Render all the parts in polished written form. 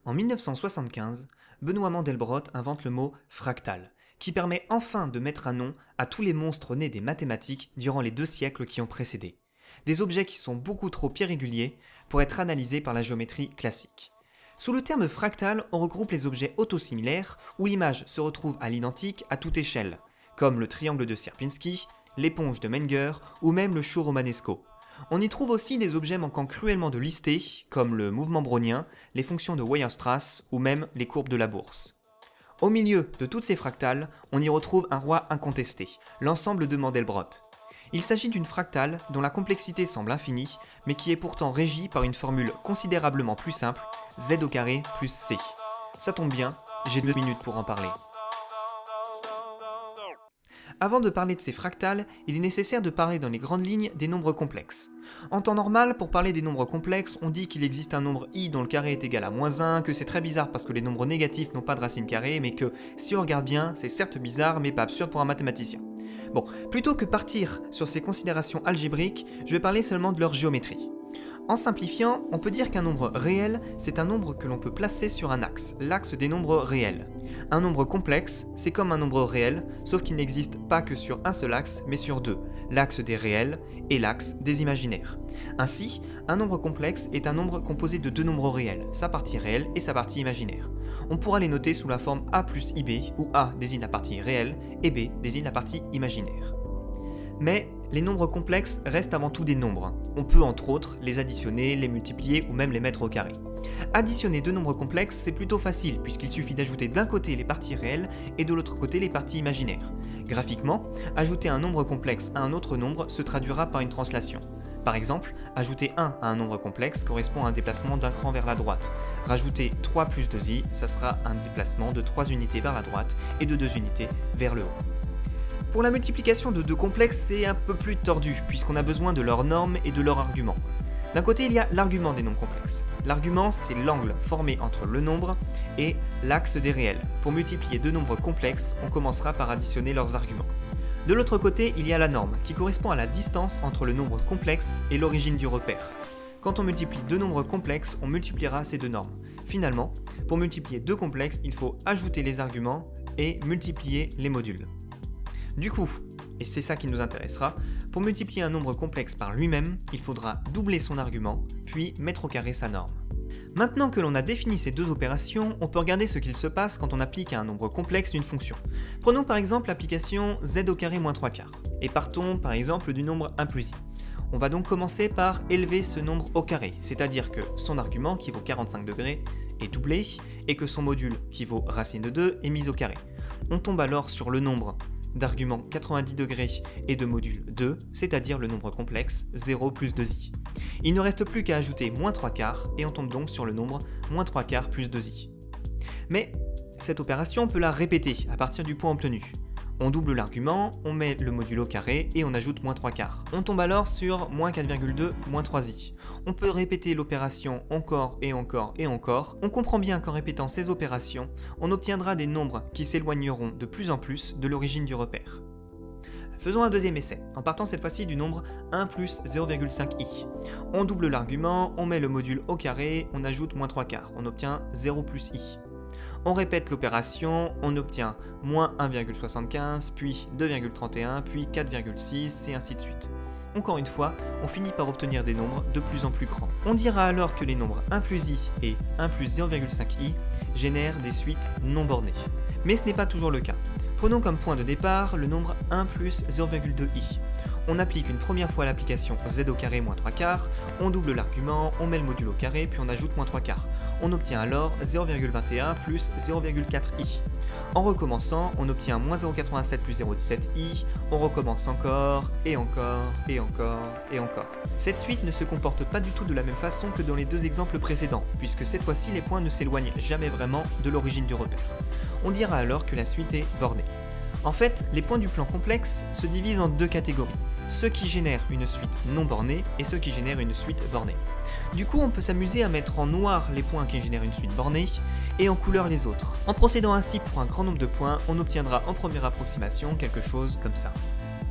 En 1975, Benoît Mandelbrot invente le mot fractal, qui permet enfin de mettre un nom à tous les monstres nés des mathématiques durant les 2 siècles qui ont précédé. Des objets qui sont beaucoup trop irréguliers pour être analysés par la géométrie classique. Sous le terme fractal, on regroupe les objets autosimilaires où l'image se retrouve à l'identique à toute échelle, comme le triangle de Sierpinski, l'éponge de Menger ou même le chat romanesco. On y trouve aussi des objets manquant cruellement de listée, comme le mouvement brownien, les fonctions de Weierstrass ou même les courbes de la bourse. Au milieu de toutes ces fractales, on y retrouve un roi incontesté, l'ensemble de Mandelbrot. Il s'agit d'une fractale dont la complexité semble infinie, mais qui est pourtant régie par une formule considérablement plus simple, z au carré plus c. Ça tombe bien, j'ai 2 minutes pour en parler. Avant de parler de ces fractales, il est nécessaire de parler dans les grandes lignes des nombres complexes. En temps normal, pour parler des nombres complexes, on dit qu'il existe un nombre i dont le carré est égal à -1, que c'est très bizarre parce que les nombres négatifs n'ont pas de racine carrée, mais que, si on regarde bien, c'est certes bizarre, mais pas absurde pour un mathématicien. Bon, plutôt que partir sur ces considérations algébriques, je vais parler seulement de leur géométrie. En simplifiant, on peut dire qu'un nombre réel, c'est un nombre que l'on peut placer sur un axe, l'axe des nombres réels. Un nombre complexe, c'est comme un nombre réel, sauf qu'il n'existe pas que sur un seul axe, mais sur 2, l'axe des réels et l'axe des imaginaires. Ainsi, un nombre complexe est un nombre composé de 2 nombres réels, sa partie réelle et sa partie imaginaire. On pourra les noter sous la forme a plus ib, où a désigne la partie réelle et b désigne la partie imaginaire. Mais les nombres complexes restent avant tout des nombres. On peut entre autres les additionner, les multiplier ou même les mettre au carré. Additionner 2 nombres complexes, c'est plutôt facile puisqu'il suffit d'ajouter d'un côté les parties réelles et de l'autre côté les parties imaginaires. Graphiquement, ajouter un nombre complexe à un autre nombre se traduira par une translation. Par exemple, ajouter 1 à un nombre complexe correspond à un déplacement d'un cran vers la droite. Rajouter 3 plus 2i, ça sera un déplacement de 3 unités vers la droite et de 2 unités vers le haut. Pour la multiplication de 2 complexes, c'est un peu plus tordu, puisqu'on a besoin de leurs normes et de leurs arguments. D'un côté, il y a l'argument des nombres complexes. L'argument, c'est l'angle formé entre le nombre et l'axe des réels. Pour multiplier 2 nombres complexes, on commencera par additionner leurs arguments. De l'autre côté, il y a la norme, qui correspond à la distance entre le nombre complexe et l'origine du repère. Quand on multiplie 2 nombres complexes, on multipliera ces 2 normes. Finalement, pour multiplier 2 complexes, il faut ajouter les arguments et multiplier les modules. Du coup, et c'est ça qui nous intéressera, pour multiplier un nombre complexe par lui-même, il faudra doubler son argument, puis mettre au carré sa norme. Maintenant que l'on a défini ces 2 opérations, on peut regarder ce qu'il se passe quand on applique à un nombre complexe d'une fonction. Prenons par exemple l'application z au carré moins 3 quarts, et partons par exemple du nombre 1 plus i. On va donc commencer par élever ce nombre au carré, c'est-à-dire que son argument, qui vaut 45 degrés, est doublé, et que son module, qui vaut racine de 2, est mis au carré. On tombe alors sur le nombre d'argument 90 degrés et de module 2, c'est-à-dire le nombre complexe 0 plus 2i. Il ne reste plus qu'à ajouter moins 3 quarts et on tombe donc sur le nombre moins 3 quarts plus 2i. Mais cette opération, on peut la répéter à partir du point obtenu. On double l'argument, on met le module au carré et on ajoute moins 3 quarts. On tombe alors sur moins 4,2 moins 3i. On peut répéter l'opération encore et encore et encore. On comprend bien qu'en répétant ces opérations, on obtiendra des nombres qui s'éloigneront de plus en plus de l'origine du repère. Faisons un deuxième essai, en partant cette fois-ci du nombre 1 plus 0,5i. On double l'argument, on met le module au carré, on ajoute moins 3 quarts. On obtient 0 plus i. On répète l'opération, on obtient moins 1,75, puis 2,31, puis 4,6 et ainsi de suite. Encore une fois, on finit par obtenir des nombres de plus en plus grands. On dira alors que les nombres 1 plus i et 1 plus 0,5i génèrent des suites non bornées. Mais ce n'est pas toujours le cas. Prenons comme point de départ le nombre 1 plus 0,2i. On applique une première fois l'application z au carré moins 3 quarts, on double l'argument, on met le module au carré, puis on ajoute moins 3 quarts. On obtient alors 0,21 plus 0,4i. En recommençant, on obtient moins 0,87 plus 0,17i, on recommence encore, et encore, et encore, et encore. Cette suite ne se comporte pas du tout de la même façon que dans les 2 exemples précédents, puisque cette fois-ci les points ne s'éloignent jamais vraiment de l'origine du repère. On dira alors que la suite est bornée. En fait, les points du plan complexe se divisent en 2 catégories. Ceux qui génèrent une suite non bornée et ceux qui génèrent une suite bornée. Du coup, on peut s'amuser à mettre en noir les points qui génèrent une suite bornée et en couleur les autres. En procédant ainsi pour un grand nombre de points, on obtiendra en première approximation quelque chose comme ça.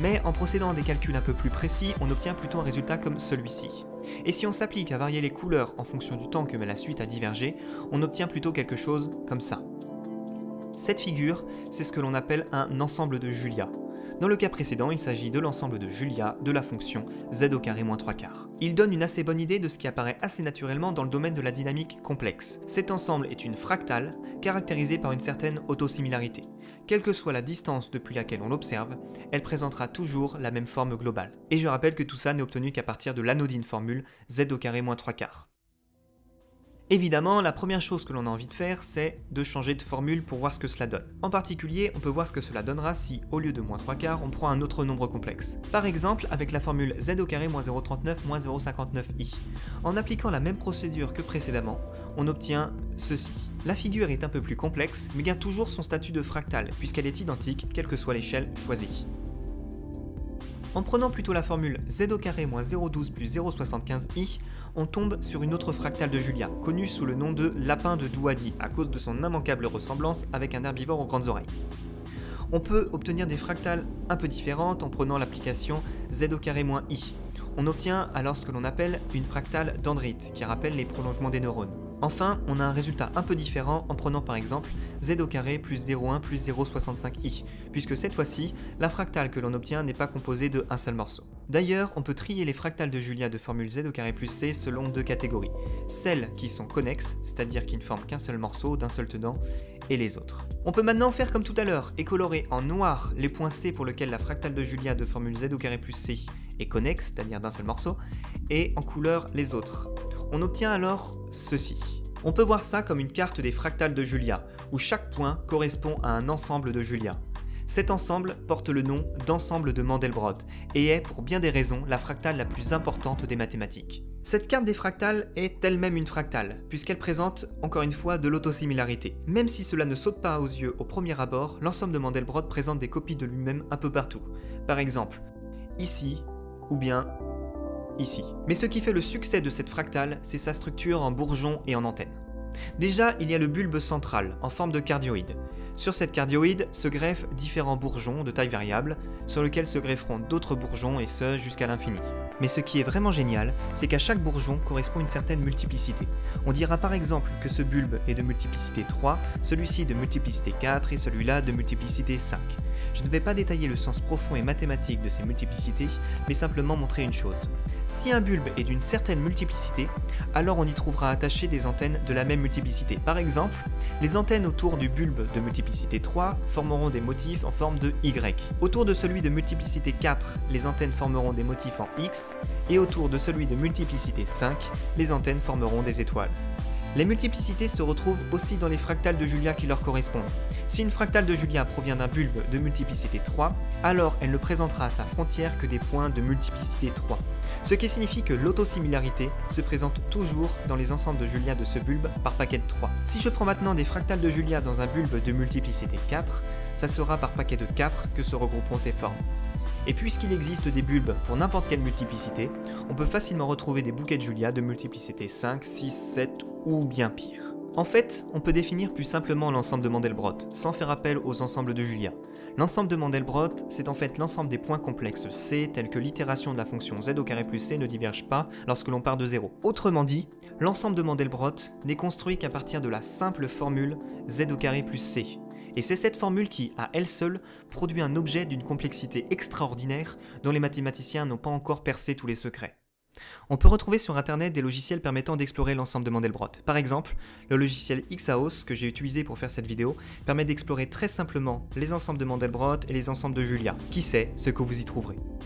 Mais en procédant à des calculs un peu plus précis, on obtient plutôt un résultat comme celui-ci. Et si on s'applique à varier les couleurs en fonction du temps que met la suite à diverger, on obtient plutôt quelque chose comme ça. Cette figure, c'est ce que l'on appelle un ensemble de Julia. Dans le cas précédent, il s'agit de l'ensemble de Julia de la fonction z au carré moins 3/4. Il donne une assez bonne idée de ce qui apparaît assez naturellement dans le domaine de la dynamique complexe. Cet ensemble est une fractale, caractérisée par une certaine autosimilarité. Quelle que soit la distance depuis laquelle on l'observe, elle présentera toujours la même forme globale. Et je rappelle que tout ça n'est obtenu qu'à partir de l'anodine formule z au carré moins 3/4. Évidemment, la première chose que l'on a envie de faire, c'est de changer de formule pour voir ce que cela donne. En particulier, on peut voir ce que cela donnera si, au lieu de moins 3/4, on prend un autre nombre complexe. Par exemple, avec la formule z au carré moins 0,39 moins 0,59i. En appliquant la même procédure que précédemment, on obtient ceci. La figure est un peu plus complexe, mais garde toujours son statut de fractale, puisqu'elle est identique, quelle que soit l'échelle choisie. En prenant plutôt la formule z au carré moins 0,12 plus 0,75i, on tombe sur une autre fractale de Julia, connue sous le nom de lapin de Douadi, à cause de son immanquable ressemblance avec un herbivore aux grandes oreilles. On peut obtenir des fractales un peu différentes en prenant l'application z au carré moins i. On obtient alors ce que l'on appelle une fractale dendrite, qui rappelle les prolongements des neurones. Enfin, on a un résultat un peu différent en prenant par exemple z au carré plus 0,1 plus 0,65i, puisque cette fois-ci, la fractale que l'on obtient n'est pas composée de un seul morceau. D'ailleurs, on peut trier les fractales de Julia de formule z au carré plus c selon deux catégories. Celles qui sont connexes, c'est-à-dire qui ne forment qu'un seul morceau d'un seul tenant, et les autres. On peut maintenant faire comme tout à l'heure et colorer en noir les points C pour lesquels la fractale de Julia de formule z au carré plus c est connexe, c'est-à-dire d'un seul morceau, et en couleur les autres. On obtient alors ceci. On peut voir ça comme une carte des fractales de Julia, où chaque point correspond à un ensemble de Julia. Cet ensemble porte le nom d'ensemble de Mandelbrot, et est, pour bien des raisons, la fractale la plus importante des mathématiques. Cette carte des fractales est elle-même une fractale, puisqu'elle présente, encore une fois, de l'autosimilarité. Même si cela ne saute pas aux yeux au premier abord, l'ensemble de Mandelbrot présente des copies de lui-même un peu partout. Par exemple, ici, ou bien ici. Mais ce qui fait le succès de cette fractale, c'est sa structure en bourgeon et en antenne. Déjà, il y a le bulbe central, en forme de cardioïde. Sur cette cardioïde se greffent différents bourgeons de taille variable, sur lesquels se grefferont d'autres bourgeons, et ce, jusqu'à l'infini. Mais ce qui est vraiment génial, c'est qu'à chaque bourgeon correspond une certaine multiplicité. On dira par exemple que ce bulbe est de multiplicité 3, celui-ci de multiplicité 4 et celui-là de multiplicité 5. Je ne vais pas détailler le sens profond et mathématique de ces multiplicités, mais simplement montrer une chose. Si un bulbe est d'une certaine multiplicité, alors on y trouvera attachées des antennes de la même multiplicité. Par exemple, les antennes autour du bulbe de multiplicité 3 formeront des motifs en forme de Y. Autour de celui de multiplicité 4, les antennes formeront des motifs en X, et autour de celui de multiplicité 5, les antennes formeront des étoiles. Les multiplicités se retrouvent aussi dans les fractales de Julia qui leur correspondent. Si une fractale de Julia provient d'un bulbe de multiplicité 3, alors elle ne présentera à sa frontière que des points de multiplicité 3. Ce qui signifie que l'autosimilarité se présente toujours dans les ensembles de Julia de ce bulbe par paquet de 3. Si je prends maintenant des fractales de Julia dans un bulbe de multiplicité 4, ça sera par paquet de 4 que se regrouperont ces formes. Et puisqu'il existe des bulbes pour n'importe quelle multiplicité, on peut facilement retrouver des bouquets de Julia de multiplicité 5, 6, 7 ou bien pire. En fait, on peut définir plus simplement l'ensemble de Mandelbrot, sans faire appel aux ensembles de Julia. L'ensemble de Mandelbrot, c'est en fait l'ensemble des points complexes C, tels que l'itération de la fonction z au carré plus c ne diverge pas lorsque l'on part de 0. Autrement dit, l'ensemble de Mandelbrot n'est construit qu'à partir de la simple formule z au carré plus c. Et c'est cette formule qui, à elle seule, produit un objet d'une complexité extraordinaire dont les mathématiciens n'ont pas encore percé tous les secrets. On peut retrouver sur internet des logiciels permettant d'explorer l'ensemble de Mandelbrot. Par exemple, le logiciel Xaos que j'ai utilisé pour faire cette vidéo permet d'explorer très simplement les ensembles de Mandelbrot et les ensembles de Julia. Qui sait ce que vous y trouverez.